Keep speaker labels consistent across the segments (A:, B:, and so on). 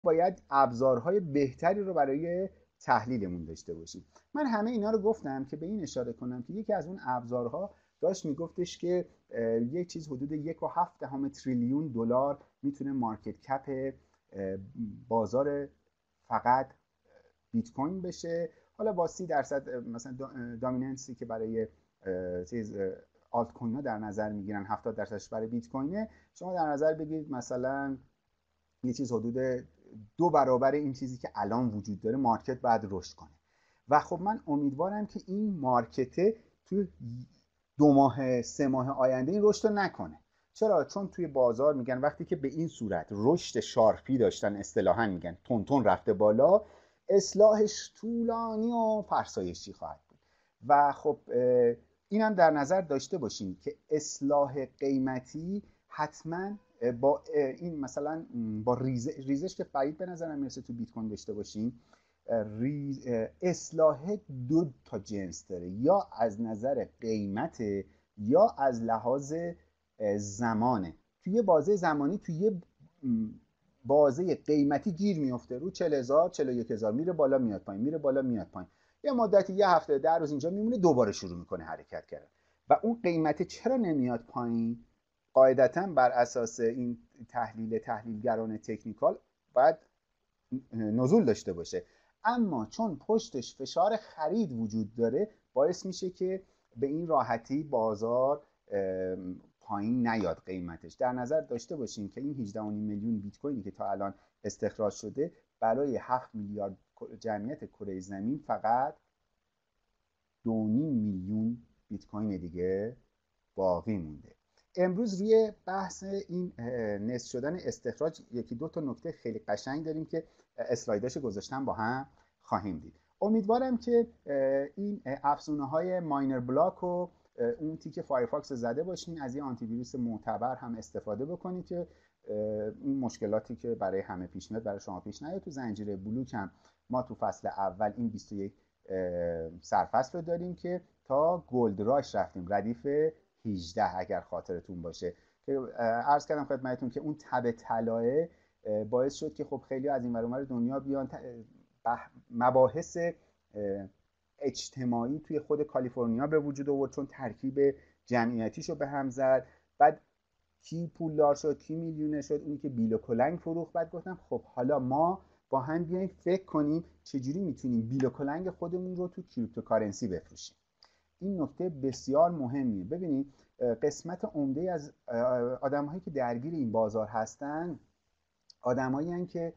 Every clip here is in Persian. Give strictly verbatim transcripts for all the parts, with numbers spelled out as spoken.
A: باید ابزارهای بهتری رو برای تحلیلمون داشته باشیم. من همه اینا رو گفتم که به این اشاره کنم که یکی از اون ابزارها داشت میگفتش که یک چیز حدود یک و هفت دهم تریلیون دلار میتونه مارکت کپ بازار فقط بیت کوین بشه. حالا با سی درصد مثلا دامیننسی که برای چیز آلت کوین ها در نظر میگیرن، هفتاد درصدش برای بیت کوینه، شما در نظر بگیرید مثلا یه چیز حدود دو برابر این چیزی که الان وجود داره مارکت باید رشد کنه. و خب من امیدوارم که این مارکت توی دو ماه سه ماه آینده این رشد رو نکنه. چرا؟ چون توی بازار میگن وقتی که به این صورت رشد شارپی داشتن، اصطلاحا میگن تون تون رفته بالا، اصلاحش طولانی و فرسایشی خواهد بود. و خب اینم در نظر داشته باشیم که اصلاح قیمتی حتما با این مثلا با ریزش که بعید به نظرم میرسه تو بیت کوین داشته باشیم، اصلاح دو تا جنس داره، یا از نظر قیمت یا از لحاظ زمانه. توی یه بازه زمانی توی یه بازه قیمتی گیر میفته، رو چهل هزار چهل و یک هزار میره بالا میاد پایین، میره بالا میاد پایین، یه مدتی یه هفته ده روز اینجا میمونه، دوباره شروع میکنه حرکت کردن. و اون قیمت چرا نمیاد پایین؟ قاعدتا بر اساس این تحلیل تحلیلگران تکنیکال باید نزول داشته باشه، اما چون پشتش فشار خرید وجود داره باعث میشه که به این راحتی بازار پایین نیاد قیمتش. در نظر داشته باشیم که این هجده و نیم میلیون بیت کوینی که تا الان استخراج شده برای هفت میلیارد جمعیت کره زمین فقط دو و نیم میلیون بیت کوین دیگه باقی مونده. امروز روی بحث این نصف شدن استخراج یکی دو تا نکته خیلی قشنگ داریم که اسلایداش گذاشتم با هم خواهیم دید. امیدوارم که این افزونه های ماینر بلاک و اون تیک فایرفاکس زده باشین، از این آنتی ویروس معتبر هم استفاده بکنید که این مشکلاتی که برای همه پیش میاد برای شما پیش نیاد. تو زنجیره بلوک هم ما تو فصل اول این بیست و یک سرفصل رو داریم که تا گلد راش رفتیم، ردیف هجده اگر خاطرتون باشه، که عرض کردم خدمتتون که اون تب طلایه باعث شد که خب خیلی از این ور اونور دنیا بیان مباحث اجتماعی توی خود کالیفرنیا به وجود آورد، چون ترکیب جمعیتیشو به هم زد. بعد کی پولدار شد، کی میلیونر شد؟ اونی که بیل و کلنگ فروخت. بعد گفتم خب حالا ما با هم بیایم فکر کنیم چجوری میتونیم بیل و کلنگ خودمون رو تو کریپتوکارنسی بفروشیم. این نکته بسیار مهمیه. ببینید قسمت عمده از آدم‌هایی که درگیر این بازار هستن آدمایی هستن که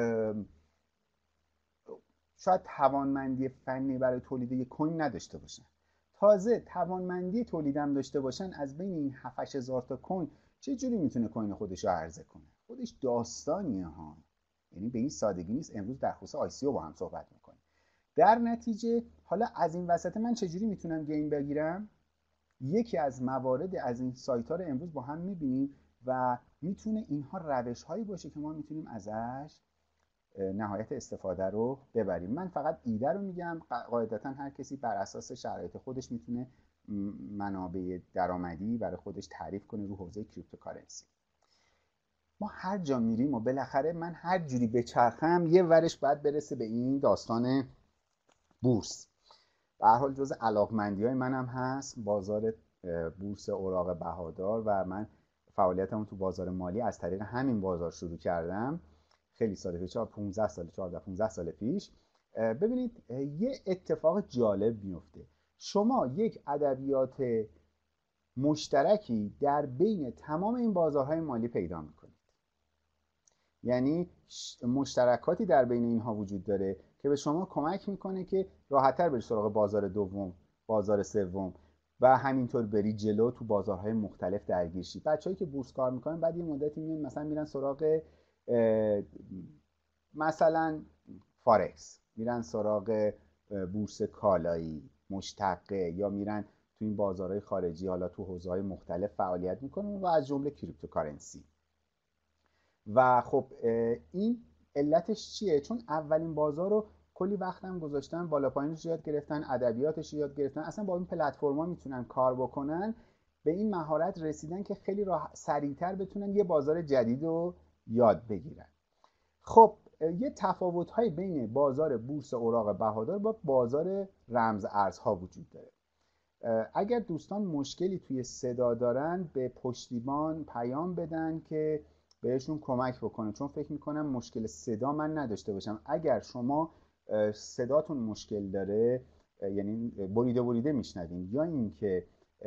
A: شاید توانمندی فنی برای تولید یک کوین نداشته باشن، تازه توانمندی تولیدم داشته باشن. از بین این هفت هزار تا کوین چه جوری میتونه کوین خودش رو عرضه کنه؟ خودش داستانیه ها، یعنی به این سادگی نیست. امروز در خصوص آی سی او با هم صحبت میکنیم. در نتیجه حالا از این وسط من چجوری میتونم گین بگیرم؟ یکی از موارد از این سایت ها رو امروز با هم میبینیم و میتونه اینها روش هایی باشه که ما میتونیم ازش نهایت استفاده رو ببریم. من فقط ایده رو میگم، قاعدتا هر کسی بر اساس شرایط خودش میتونه منابع درآمدی برای خودش تعریف کنه رو حوزه کریپتوکارنسی. ما هر جا میریم و بالاخره من هر جوری بچرخم یه ورش باید برسه به این داستان بورس. به هر حال جزء علاقمندی‌های منم هست بازار بورس اوراق بهادار و من فعالیتمو تو بازار مالی از طریق همین بازار شروع کردم خیلی سال پیش، پانزده سال چهارده پانزده سال پیش. ببینید یه اتفاق جالب میفته. شما یک ادبیات مشترکی در بین تمام این بازارهای مالی پیدا میکنید، یعنی مشترکاتی در بین اینها وجود داره که به شما کمک میکنه که راحت‌تر بری سراغ بازار دوم، بازار سوم و همینطور بری جلو تو بازارهای مختلف درگیر شی. بچه‌ای که بورس کار میکنن بعد یه مدتی میان مثلا میرن سراغ مثلا فارکس، میرن سراغ بورس کالایی مشتقه، یا میرن تو این بازارهای خارجی، حالا تو حوزه‌های مختلف فعالیت میکنن و از جمله کریپتوکارنسی. و خب این علتش چیه؟ چون اولین بازار رو کلی وقتم گذاشتن بالا پایینش یاد گرفتن، ادبیاتش یاد گرفتن، اصلا با این پلتفرما میتونن کار بکنن، به این مهارت رسیدن که خیلی راه سریعتر بتونن یه بازار جدید رو یاد بگیرن. خب یه تفاوت‌های بین بازار بورس اوراق بهادار با بازار رمز ارزها وجود داره. اگر دوستان مشکلی توی صدا دارن به پشتیبان پیام بدن که بهشون کمک بکنه، چون فکر میکنم مشکل صدا من نداشته باشم. اگر شما صداتون مشکل داره، یعنی بریده بریده میشنوین یا اینکه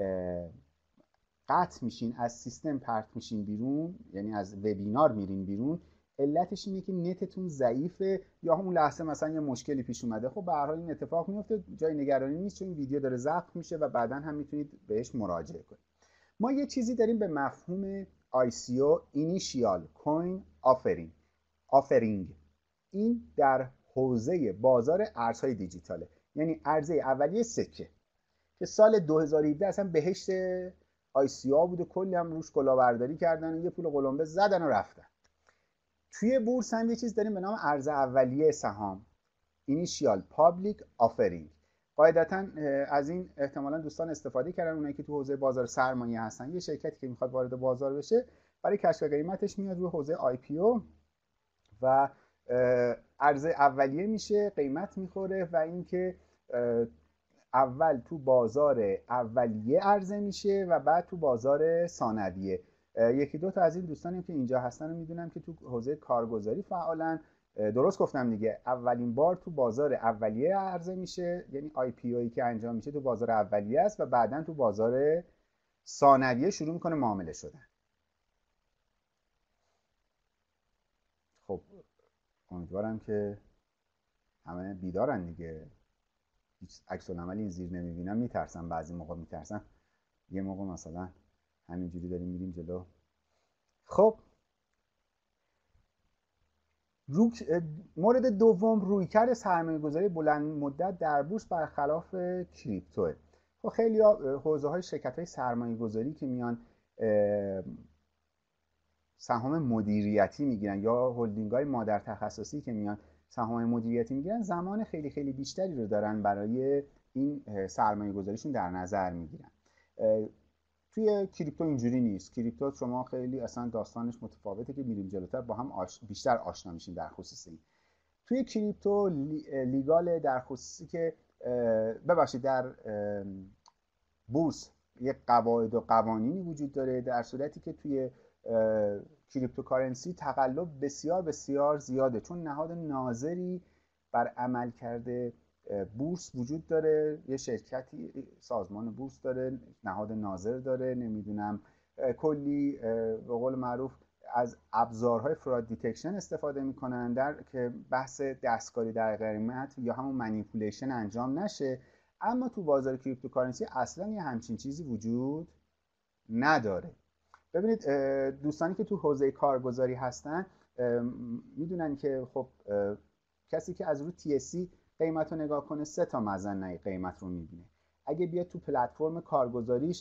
A: قطع میشین، از سیستم پرت میشین بیرون، یعنی از وبینار میرین بیرون، علتش اینه که نتتون ضعیفه یا همون لحظه مثلا یه مشکلی پیش اومده. خب به هر حال این اتفاق میفته، جای نگرانی نیست، چون این ویدیو داره ضبط میشه و بعدا هم میتونید بهش مراجعه کنید. ما یه چیزی داریم به مفهوم آی سی او Initial Coin Offering Offering. این در حوزه بازار ارزهای دیجیتاله، یعنی عرضه اولیه سکه که سال دو هزار و هفده اصلا بهشت آی سی او بوده، کلی هم روش کلاهبرداری کردن و یه پول قلمبه زدن و رفتن. توی بورس هم یه چیز داریم به نام عرضه اولیه سهام Initial Public Offering. قاعدتا از این احتمالا دوستان استفاده کردن، اونایی که تو حوزه بازار سرمایه هستن. یه شرکتی که میخواد وارد بازار بشه، برای کشف قیمتش میاد روی حوزه آی پی او و عرضه اولیه میشه، قیمت میخوره و اینکه اول تو بازار اولیه عرضه میشه و بعد تو بازار ثانویه. یکی دو تا از این دوستانی که اینجا هستن رو میدونم که تو حوزه کارگزاری فعالن. درست گفتم دیگه، اولین بار تو بازار اولیه عرضه میشه، یعنی آی پی اویی که انجام میشه تو بازار اولیه است و بعدا تو بازار ثانویه شروع میکنه معامله شدن. خب امیدوارم که همه بیدارن دیگه. هیچ عکس العملی این زیر نمیبینم، میترسم، بعضی موقع میترسم، یه موقع مثلا همینجوری داریم میریم جلو. خب رو... مورد دوم، رویکرد سرمایه‌گذاری بلند مدت در بورس برخلاف کریپتوه. خب خیلی حوزه های شرکت های سرمایه‌گذاری که میان سهام مدیریتی میگیرن یا هلدینگ های مادر تخصصی که میان سهام مدیریتی میگیرن، زمان خیلی خیلی بیشتری رو دارن برای این سرمایه گذاریشون در نظر میگیرن. توی کریپتو اینجوری نیست. کریپتو شما خیلی اصلا داستانش متفاوته که میریم جلوتر با هم آش... بیشتر آشنا میشیم در خصوص این. توی کریپتو لیگال در خصوصی که ببخشید در بورس یک قواعد و قوانینی وجود داره، در صورتی که توی کریپتوکارنسی تقلب بسیار بسیار زیاده، چون نهاد ناظری بر عمل کرده بورس وجود داره. یه شرکتی سازمان بورس داره، نهاد ناظر داره، نمیدونم کلی به قول معروف از ابزارهای فراد دیتکشن استفاده میکنن در که بحث دستکاری در قیمت یا همون منیپولیشن انجام نشه. اما تو بازار کریپتوکارنسی اصلا یه همچین چیزی وجود نداره. ببینید دوستانی که تو حوزه کارگزاری هستن میدونن که خب کسی که از رو تی اس سی قیمت رو نگاه کنه سه تا مظنه قیمت رو میبینه. اگه بیاد تو پلتفرم کارگزاریش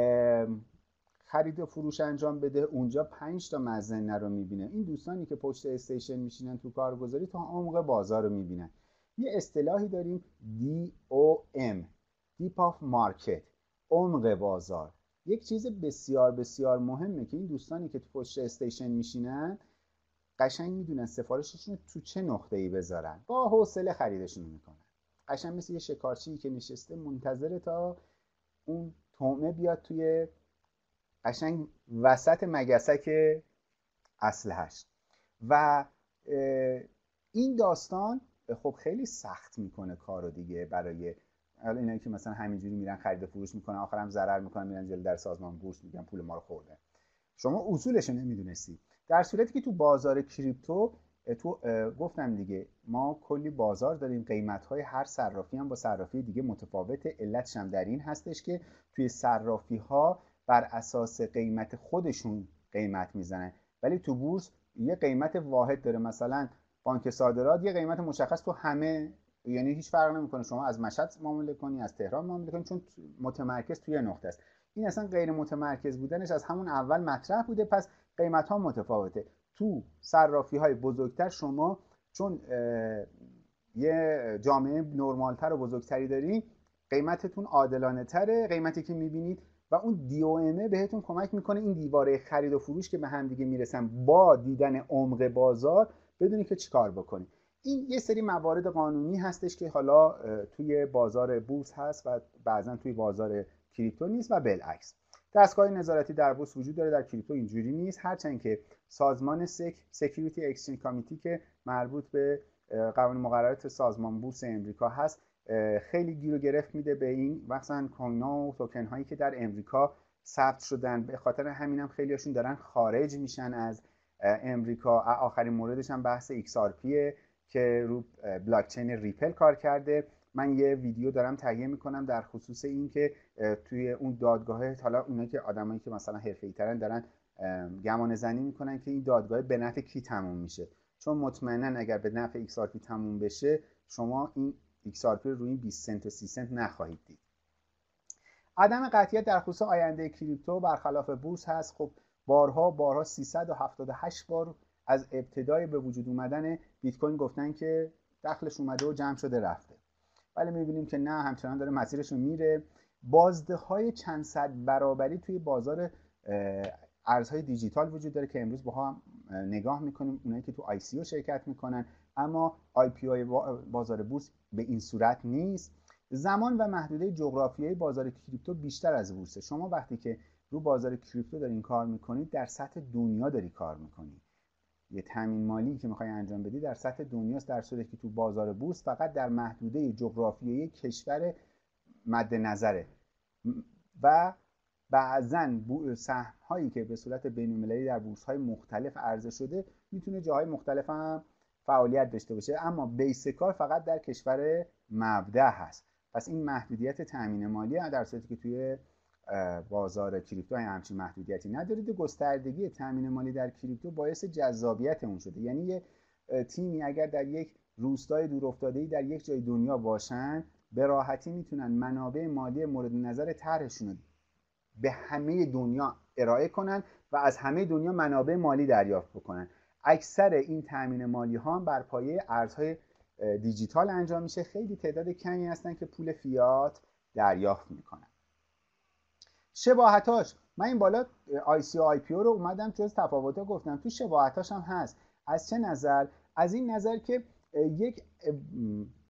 A: خرید و فروش انجام بده، اونجا پنج تا مظنه رو میبینه. این دوستانی که پشت استیشن میشینن تو کارگزاری تا عمق بازار رو میبینن. یه اصطلاحی داریم دی او ام Deep of Market، عمق بازار. یک چیز بسیار بسیار مهمه که این دوستانی که تو پشت استیشن میشینن قشنگ میدونن سفارششون تو چه نقطه‌ای بذارن، با حوصله خریدشون میکنن. قشنگ مثل یه شکارچی که نشسته منتظره تا اون طعمه بیاد توی قشنگ وسط مگسک اسلحه‌اش. و این داستان خب خیلی سخت میکنه کارو دیگه برای حالا اینایی که مثلا همینجوری میرن خرید و فروش میکنن، آخرام ضرر میکنن، میرن جلو در سازمان بورس میگن پول ما رو خورده. شما اصولش رو نمیدونستی. در صورتی که تو بازار کریپتو تو گفتم دیگه، ما کلی بازار داریم، قیمت‌های هر صرافی هم با صرافی دیگه متفاوته. علتش هم در این هستش که توی صرافی‌ها بر اساس قیمت خودشون قیمت میزنن، ولی تو بورس یه قیمت واحد داره. مثلا بانک صادرات یه قیمت مشخص تو همه، یعنی هیچ فرق نمیکنه شما از مشهد معامله کنی از تهران معامله کنی، چون متمرکز توی نقطه است. این اصلا غیر متمرکز بودنش از همون اول مطرح بوده، پس قیمت ها متفاوته. تو صرافی های بزرگتر شما چون یه جامعه نرمالتر و بزرگتری دارین، قیمتتون عادلانه تره، قیمتی که میبینید و اون دی او ام بهتون کمک میکنه این دیواره خرید و فروش که به هم دیگه میرسن با دیدن عمق بازار بدونی که چیکار بکنی. این یه سری موارد قانونی هستش که حالا توی بازار بورس هست و بعضا توی بازار کریپتو نیست و بالعکس. دستگاه نظارتی در بورس وجود داره، در کریپتو اینجوری نیست، هرچند که سازمان سک سکیوریتی اکسچنج کامیتی که مربوط به قوانین مقررات سازمان بورس امریکا هست خیلی گیر و گرفت میده به این مثلا کوین ها و توکن هایی که در امریکا ثبت شدن. به خاطر همینم خیلی هاشون دارن خارج میشن از امریکا. آخرین موردش هم بحث ایکس آر پی که رو بلاک چین ریپل کار کرده. من یه ویدیو دارم تهیه میکنم در خصوص این که توی اون دادگاه، حالا اونایی که آدمایی که مثلا حرفه‌ای ترن دارن گمان زنی میکنن که این دادگاه به نفع کی تموم میشه، چون مطمئنا اگر به نفع ایکس آر پی تموم بشه شما این ایکس آر پی رو روی این بیست سنت و سی سنت نخواهید دید. عدم قطعیت در خصوص آینده کریپتو برخلاف بورس هست. خب بارها بارها سیصد و هفتاد و هشت بار از ابتدای به وجود اومدن بیت کوین گفتن که دخلش اومده و جمع شده رفته، ولی میبینیم که نه، همچنان داره مسیرش رو میره. بازدههای چند صد برابری توی بازار ارزهای دیجیتال وجود داره که امروز با هم نگاه میکنیم، اونایی که تو آی سی او شرکت میکنن، اما آی پی او بازار بورس به این صورت نیست. زمان و محدوده جغرافیایی بازار کریپتو بیشتر از بورسه. شما وقتی که رو بازار کریپتو دارین کار میکنید در سطح دنیا داری کار میکنید. یه تامین مالی که میخوای انجام بدی در سطح دنیاست، در صورتی که تو بازار بورس فقط در محدوده جغرافیایی کشور مد نظره و بعضاً سهم هایی که به صورت بین‌المللی در بورس های مختلف عرضه شده میتونه جاهای مختلف هم فعالیت داشته باشه، اما بیس کار فقط در کشور مبدأ هست. پس این محدودیت تامین مالی در صورتی که توی بازار کریپتو همچین محدودیتی ندارید. گستردگی تامین مالی در کریپتو باعث جذابیت اون شده، یعنی یه تیمی اگر در یک روستای دورافتاده‌ای در یک جای دنیا باشن به راحتی میتونن منابع مالی مورد نظر طرحشون رو به همه دنیا ارائه کنن و از همه دنیا منابع مالی دریافت بکنن. اکثر این تامین مالی ها هم بر پایه ارزهای دیجیتال انجام میشه. خیلی تعداد کمی هستن که پول فیات دریافت میکنن. شباهتاش، من این بالا آی سی و آی پی او رو اومدم جز تفاوت‌ها گفتم، تو شباهتاش هم هست. از چه نظر؟ از این نظر که یک